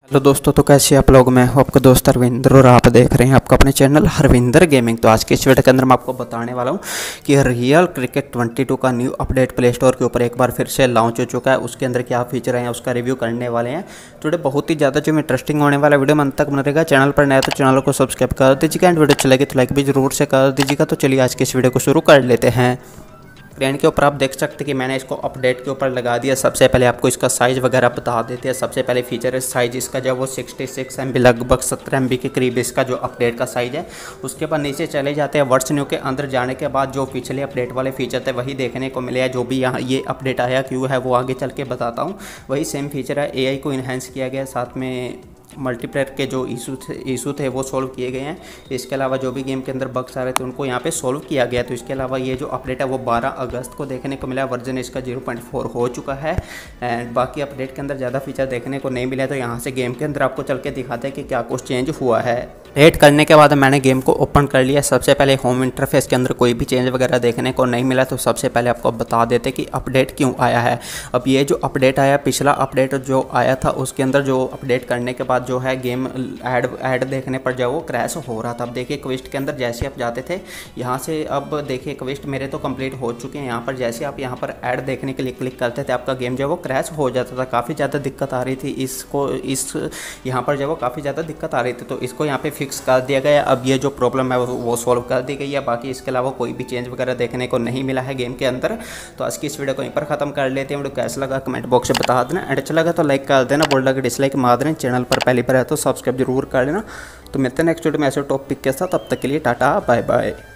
Hello दोस्तों, तो कैसे आप लोग। मैं हूं आपका दोस्त हरविंदर और आप देख रहे हैं आपका अपने चैनल हरविंदर गेमिंग। तो आज के इस वीडियो के अंदर मैं आपको बताने वाला हूं कि रियल क्रिकेट 22 का न्यू अपडेट प्ले स्टोर के ऊपर एक बार फिर से लॉन्च हो चुका है। उसके अंदर क्या फीचर हैं उसका रिव्यू करने वाले हैं। तो बहुत ही ज़्यादा जो इंटरेस्टिंग होने वाला वीडियो में अंत तक बना रहेगा। चैनल पर नया तो चैनल को सब्सक्राइब कर दीजिएगा एंड वीडियो अच्छी लगे तो लाइक भी जरूर से कर दीजिएगा। तो चलिए आज के इस वीडियो को शुरू कर लेते हैं। स्क्रीन के ऊपर आप देख सकते हैं कि मैंने इसको अपडेट के ऊपर लगा दिया। सबसे पहले आपको इसका साइज़ वगैरह बता देते हैं। सबसे पहले फीचर है साइज़ इसका जो वो 66 MB लगभग 17 MB के करीब इसका जो अपडेट का साइज़ है। उसके बाद नीचे चले जाते हैं वर्ड्स न्यू के अंदर जाने के बाद जो पिछले अपडेट वाले फीचर थे वही देखने को मिले हैं। जो भी यहाँ ये अपडेट आया क्यों है वो आगे चल के बताता हूँ। वही सेम फीचर है, AI को इन्हेंस किया गया, साथ में मल्टीप्लेयर के जो इशू थे वो सॉल्व किए गए हैं। इसके अलावा जो भी गेम के अंदर बग्स आ रहे थे उनको यहाँ पे सॉल्व किया गया। तो इसके अलावा ये जो अपडेट है वो 12 अगस्त को देखने को मिला। वर्जन इसका 0.4 हो चुका है एंड बाकी अपडेट के अंदर ज़्यादा फीचर देखने को नहीं मिला। तो यहाँ से गेम के अंदर आपको चल के दिखाते हैं कि क्या कुछ चेंज हुआ है। रेड करने के बाद मैंने गेम को ओपन कर लिया। सबसे पहले होम इंटरफेस के अंदर कोई भी चेंज वगैरह देखने को नहीं मिला। तो सबसे पहले आपको बता देते कि अपडेट क्यों आया है। अब ये जो अपडेट आया, पिछला अपडेट जो आया था उसके अंदर जो अपडेट करने के बाद जो है गेम ऐड देखने पर जो वो क्रैश हो रहा था। अब देखिए क्वेस्ट के अंदर जैसे आप जाते थे यहाँ से, अब देखिए क्वेस्ट मेरे तो कंप्लीट हो चुके हैं। यहाँ पर जैसे आप यहाँ पर ऐड देखने के लिए क्लिक करते थे आपका गेम जो वो क्रैश हो जाता था। काफ़ी ज़्यादा दिक्कत आ रही थी इस यहाँ पर जो वो काफ़ी ज़्यादा दिक्कत आ रही थी। तो इसको यहाँ पे फिक्स कर दिया गया। अब ये जो प्रॉब्लम है वो सॉल्व कर दी गई है। बाकी इसके अलावा कोई भी चेंज वगैरह देखने को नहीं मिला है गेम के अंदर। तो आज की इस वीडियो को यहीं पर ख़त्म कर लेते हैं। वीडियो कैसा लगा कमेंट बॉक्स में बता देना एंड अच्छा लगा तो लाइक कर देना, बोल लगा डिसलाइक मार देना। चैनल पर पहली बार है तो सब्सक्राइब जरूर कर लेना। तो मिलते हैं नेक्स्ट वीडियो में ऐसे टॉपिक के साथ। तब तक के लिए टाटा बाय बाय।